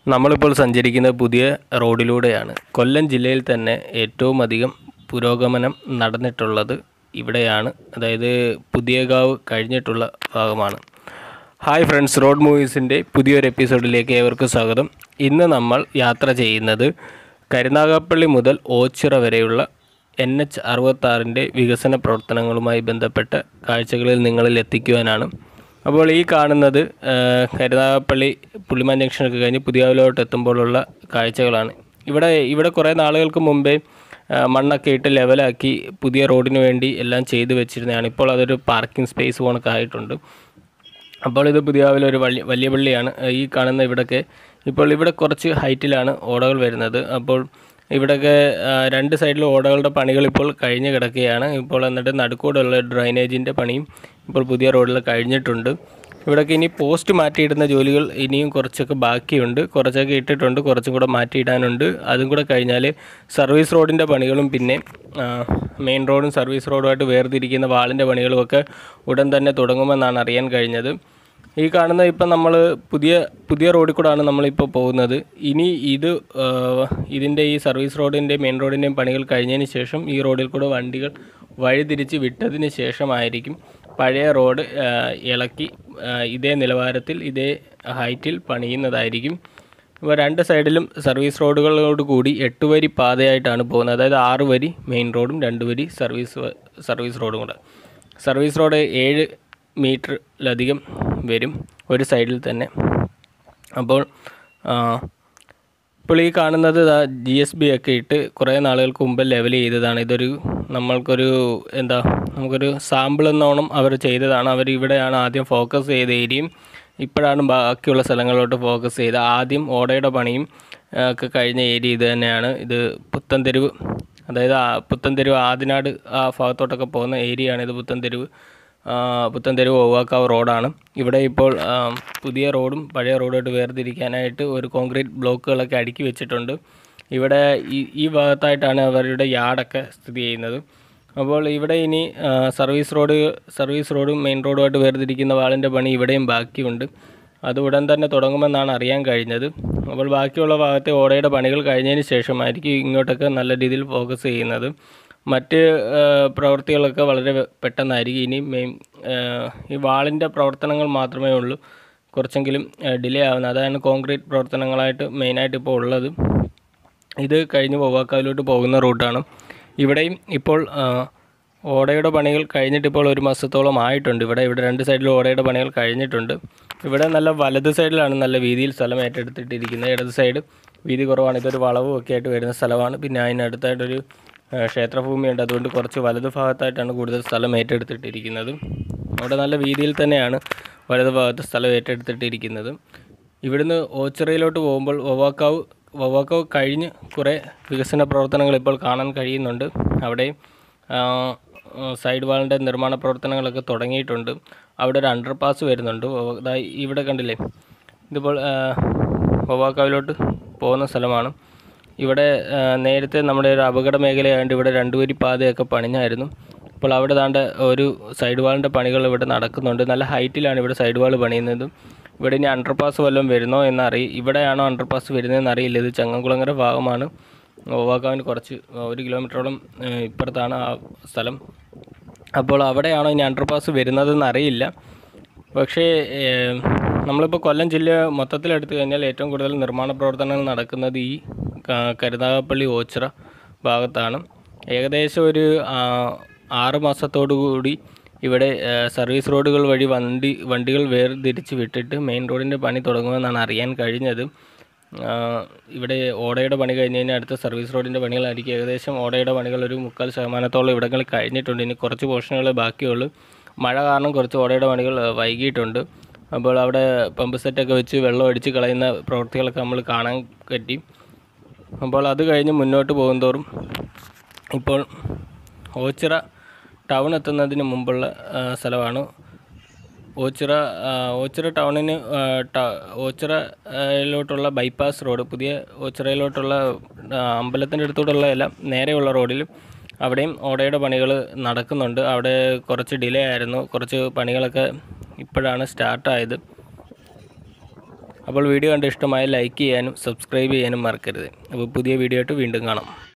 നമ്മളിപ്പോൾ സഞ്ചരിക്കുന്ന പുതിയ റോഡിലൂടെയാണ്. കൊല്ലം ജില്ലയിൽ തന്നെ ഏറ്റവും അധികം പുരോഗമനം നടന്നിട്ടുള്ളത് ഇവിടെയാണ്. അതായത് പുതിയകാവ് കഴിഞ്ഞിട്ടുള്ള ഭാഗമാണ്. ഹായ് ഫ്രണ്ട്സ്, റോഡ് മൂവീസിൻ്റെ പുതിയൊരു എപ്പിസോഡിലേക്ക് ഏവർക്കും സ്വാഗതം. ഇന്ന് നമ്മൾ യാത്ര ചെയ്യുന്നത് കരുനാഗപ്പള്ളി മുതൽ ഓച്ചിറ വരെയുള്ള NH66 വികസന പ്രവർത്തനങ്ങളുമായി ബന്ധപ്പെട്ട കാഴ്ചകളിൽ നിങ്ങളിൽ എത്തിക്കുവാനാണ്. അപ്പോൾ ഈ കാണുന്നത് കരുനാഗപ്പള്ളി പുള്ളിമാൻ ജംഗ്ഷനൊക്കെ കഴിഞ്ഞ് പുതിയകാവിലോട്ട് എത്തുമ്പോഴുള്ള കാഴ്ചകളാണ്. ഇവിടെ കുറേ നാളുകൾക്ക് മുമ്പേ മണ്ണൊക്കെ ഇട്ട് ലെവലാക്കി പുതിയ റോഡിന് വേണ്ടി എല്ലാം ചെയ്തു വെച്ചിരുന്നതാണ്. ഇപ്പോൾ അതൊരു പാർക്കിംഗ് സ്പേസ് പോണൊക്കെ ആയിട്ടുണ്ട്. അപ്പോൾ ഇത് പുതിയകാവിലൊരു വലിയ പള്ളിയാണ് ഈ കാണുന്ന. ഇവിടെ കുറച്ച് ഹൈറ്റിലാണ് ഓടകൾ വരുന്നത്. അപ്പോൾ ഇവിടെയൊക്കെ രണ്ട് സൈഡിലും ഓടകളുടെ പണികൾ ഇപ്പോൾ കഴിഞ്ഞ് കിടക്കുകയാണ്. ഇപ്പോൾ എന്നിട്ട് നടുക്കൂടുള്ള ഡ്രൈനേജിൻ്റെ പണിയും ഇപ്പോൾ പുതിയ റോഡിൽ കഴിഞ്ഞിട്ടുണ്ട്. ഇവിടെയൊക്കെ ഇനി പോസ്റ്റ് മാറ്റിയിടുന്ന ജോലികൾ ഇനിയും കുറച്ചൊക്കെ ബാക്കിയുണ്ട്. കുറച്ചൊക്കെ ഇട്ടിട്ടുണ്ട്, കുറച്ചും കൂടെ മാറ്റിയിടാനുണ്ട്. അതും കൂടെ കഴിഞ്ഞാൽ സർവീസ് റോഡിൻ്റെ പണികളും പിന്നെ മെയിൻ റോഡും സർവീസ് റോഡുമായിട്ട് വേർതിരിക്കുന്ന വാളിൻ്റെ പണികളുമൊക്കെ ഉടൻ തന്നെ തുടങ്ങുമെന്നാണ് അറിയാൻ കഴിഞ്ഞത്. ഈ കാണുന്ന ഇപ്പം നമ്മൾ പുതിയ റോഡിൽ കൂടെയാണ് നമ്മളിപ്പോൾ പോകുന്നത്. ഇനി ഇതിൻ്റെ ഈ സർവീസ് റോഡിൻ്റെയും മെയിൻ റോഡിൻ്റെയും പണികൾ കഴിഞ്ഞതിന് ശേഷം ഈ റോഡിൽ കൂടെ വണ്ടികൾ വഴിതിരിച്ച് വിട്ടതിന് ശേഷമായിരിക്കും പഴയ റോഡ് ഇളക്കി ഇതേ നിലവാരത്തിൽ ഇതേ ഹൈറ്റിൽ പണിയുന്നതായിരിക്കും. ഇപ്പോൾ രണ്ട് സൈഡിലും സർവീസ് റോഡുകളോട് കൂടി 8 വരി പാതയായിട്ടാണ് പോകുന്നത്. അതായത് 6 വരി മെയിൻ റോഡും 2 വരി സർവീസ് റോഡും കൂടെ. സർവീസ് റോഡ് 7 മീറ്ററിലധികം വരും ഒരു സൈഡിൽ തന്നെ. അപ്പോൾ ഇപ്പോൾ ഈ കാണുന്നത് GSB ഒക്കെ ഇട്ട് കുറേ നാളുകൾക്ക് മുമ്പ് ലെവൽ ചെയ്തതാണ്. നമുക്കൊരു സാമ്പിൾ എന്നോണം അവർ ചെയ്തതാണ്. അവർ ഇവിടെയാണ് ആദ്യം ഫോക്കസ് ചെയ്ത ഏരിയയും ഇപ്പോഴാണ് ബാക്കിയുള്ള സ്ഥലങ്ങളിലോട്ട് ഫോക്കസ് ചെയ്ത്. ആദ്യം ഓടയുടെ പണിയും ഒക്കെ കഴിഞ്ഞ ഏരിയ ഇത് തന്നെയാണ്. ഇത് പുത്തൻതെരുവ്, അതായത് പുത്തൻതെരുവ് ആദിനാട് ആ ഭാഗത്തോട്ടൊക്കെ പോകുന്ന ഏരിയയാണ്. ഇത് പുത്തൻതെരുവ് ഒവ്വാക്കാവ് റോഡാണ്. ഇവിടെ ഇപ്പോൾ പുതിയ റോഡും പഴയ റോഡുമായിട്ട് വേർതിരിക്കാനായിട്ട് ഒരു കോൺക്രീറ്റ് ബ്ലോക്കുകളൊക്കെ അടുക്കി വെച്ചിട്ടുണ്ട്. ഇവിടെ ഈ ഭാഗത്തായിട്ടാണ് അവരുടെ യാർഡൊക്കെ സ്ഥിതി ചെയ്യുന്നത്. അപ്പോൾ ഇവിടെ ഇനി സർവീസ് റോഡും മെയിൻ റോഡുമായിട്ട് വേർതിരിക്കുന്ന വാളിൻ്റെ പണി ഇവിടെയും ബാക്കിയുണ്ട്. അത് ഉടൻ തന്നെ തുടങ്ങുമെന്നാണ് അറിയാൻ കഴിഞ്ഞത്. അപ്പോൾ ബാക്കിയുള്ള ഭാഗത്തെ ഓടയുടെ പണികൾ കഴിഞ്ഞതിന് ശേഷമായിരിക്കും ഇങ്ങോട്ടൊക്കെ നല്ല രീതിയിൽ ഫോക്കസ് ചെയ്യുന്നത്. മറ്റ് പ്രവൃത്തികളൊക്കെ വളരെ പെട്ടെന്നായിരിക്കും. ഇനി ഈ വാളിൻ്റെ പ്രവർത്തനങ്ങൾ മാത്രമേ ഉള്ളൂ കുറച്ചെങ്കിലും ഡിലേ ആവുന്നത്. അതാണ് കോൺക്രീറ്റ് പ്രവർത്തനങ്ങളായിട്ട് മെയിനായിട്ട് ഇപ്പോൾ ഉള്ളത്. ഇത് കഴിഞ്ഞ് ഒവ്വാക്കാവിലോട്ട് പോകുന്ന റൂട്ടാണ്. ഇവിടെയും ഇപ്പോൾ ഓടയുടെ പണികൾ കഴിഞ്ഞിട്ട് ഇപ്പോൾ 1 മാസത്തോളം ആയിട്ടുണ്ട്. ഇവിടെ രണ്ട് സൈഡിലും ഓടയുടെ പണികൾ കഴിഞ്ഞിട്ടുണ്ട്. ഇവിടെ നല്ല വലത് സൈഡിലാണ് നല്ല വീതിയിൽ സ്ഥലം ഏറ്റെടുത്തിട്ടിരിക്കുന്നത്. ഇടത് സൈഡ് വീതി കുറവാണ്. ഇതൊരു വളവും ഒക്കെ ആയിട്ട് വരുന്ന സ്ഥലമാണ്. പിന്നെ അതിനടുത്തായിട്ടൊരു ക്ഷേത്രഭൂമിയുണ്ട്. അതുകൊണ്ട് കുറച്ച് വലത് ഭാഗത്തായിട്ടാണ് കൂടുതൽ സ്ഥലം ഏറ്റെടുത്തിട്ടിരിക്കുന്നത്. അവിടെ നല്ല വീതിയിൽ തന്നെയാണ് വലത് ഭാഗത്ത് സ്ഥലം ഏറ്റെടുത്തിട്ടിരിക്കുന്നത്. ഇവിടുന്ന് ഓച്ചിറയിലോട്ട് പോകുമ്പോൾ ഒവ്വാക്കാവ് കഴിഞ്ഞ് കുറേ വികസന പ്രവർത്തനങ്ങൾ ഇപ്പോൾ കാണാൻ കഴിയുന്നുണ്ട്. അവിടെ സൈഡ് വാളിൻ്റെ നിർമ്മാണ പ്രവർത്തനങ്ങളൊക്കെ തുടങ്ങിയിട്ടുണ്ട്. അവിടെ ഒരു അണ്ടർപാസ് വരുന്നുണ്ട്. ഇവിടെ കണ്ടില്ലേ, ഇതിപ്പോൾ ഒവ്വാക്കാവിലോട്ട് പോകുന്ന സ്ഥലമാണ്. ഇവിടെ നേരത്തെ നമ്മുടെ ഒരു അപകട മേഖലയായതുകൊണ്ട് ഇവിടെ 2 വരി പാതയൊക്കെ പണിഞ്ഞായിരുന്നു. ഇപ്പോൾ അവിടെ ഒരു സൈഡ് വാളിൻ്റെ പണികൾ ഇവിടെ നടക്കുന്നുണ്ട്. നല്ല ഹൈറ്റിലാണ് ഇവിടെ സൈഡ് വാൾ പണിയുന്നത്. ഇവിടെ ഇനി അണ്ടർപാസ് വല്ലതും വരുന്നോ ഇവിടെയാണോ അണ്ടർപാസ് വരുന്നതെന്ന് അറിയില്ല. ഇത് ചങ്ങംകുളങ്ങര ഭാഗമാണ്. ഒവ്വാക്കാവിന് കുറച്ച് 1 കിലോമീറ്ററോളം ഇപ്പുറത്താണ് ആ സ്ഥലം. അപ്പോൾ അവിടെയാണോ ഇനി അണ്ടർപാസ് വരുന്നതെന്ന് അറിയില്ല. പക്ഷേ നമ്മളിപ്പോൾ കൊല്ലം ജില്ല മൊത്തത്തിലെടുത്തു കഴിഞ്ഞാൽ ഏറ്റവും കൂടുതൽ നിർമ്മാണ പ്രവർത്തനങ്ങൾ നടക്കുന്നത് ഈ കരുനാഗപ്പള്ളി ഓച്ചിറ ഭാഗത്താണ്. ഏകദേശം ഒരു 6 മാസത്തോടു കൂടി ഇവിടെ സർവീസ് റോഡുകൾ വഴി വണ്ടികൾ വേർതിരിച്ച് വിട്ടിട്ട് മെയിൻ റോഡിൻ്റെ പണി തുടങ്ങുമെന്നാണ് അറിയാൻ കഴിഞ്ഞത്. ഇവിടെ ഓടയുടെ പണി കഴിഞ്ഞ് കഴിഞ്ഞാൽ അടുത്ത സർവീസ് റോഡിൻ്റെ പണികളായിരിക്കും. ഏകദേശം ഓടയുടെ പണികൾ ഒരു 3/4% ഇവിടങ്ങളിൽ കഴിഞ്ഞിട്ടുണ്ട്. ഇനി കുറച്ച് പോർഷനുകളെ ബാക്കിയുള്ളൂ. മഴ കാരണം കുറച്ച് ഓടയുടെ പണികൾ വൈകിയിട്ടുണ്ട്. അപ്പോൾ അവിടെ പമ്പ് സെറ്റൊക്കെ വെച്ച് വെള്ളം അടിച്ച് കളയുന്ന പ്രവൃത്തികളൊക്കെ നമ്മൾ കാണാൻ പറ്റി. അപ്പോൾ അത് കഴിഞ്ഞ് മുന്നോട്ട് പോകുന്തോറും ഇപ്പോൾ ഓച്ചിറ ടൗൺ എത്തുന്നതിന് മുമ്പുള്ള സ്ഥലമാണ്. ഓച്ചിറ ടൗണിന് ഓച്ചിറയിലോട്ടുള്ള ബൈപ്പാസ് റോഡ്, പുതിയ ഓച്ചിറയിലോട്ടുള്ള അമ്പലത്തിൻ്റെ അടുത്തോട്ടുള്ള എല്ലാം നേരെയുള്ള റോഡിലും അവിടെയും ഓടയുടെ പണികൾ നടക്കുന്നുണ്ട്. അവിടെ കുറച്ച് ഡിലേ ആയിരുന്നു. കുറച്ച് പണികളൊക്കെ ഇപ്പോഴാണ് സ്റ്റാർട്ടായത്. അപ്പോൾ വീഡിയോ കണ്ട് ഇഷ്ടമായ ലൈക്ക് ചെയ്യാനും സബ്സ്ക്രൈബ് ചെയ്യാനും മറക്കരുത്. അപ്പോൾ പുതിയ വീഡിയോ ആയിട്ട് വീണ്ടും കാണാം.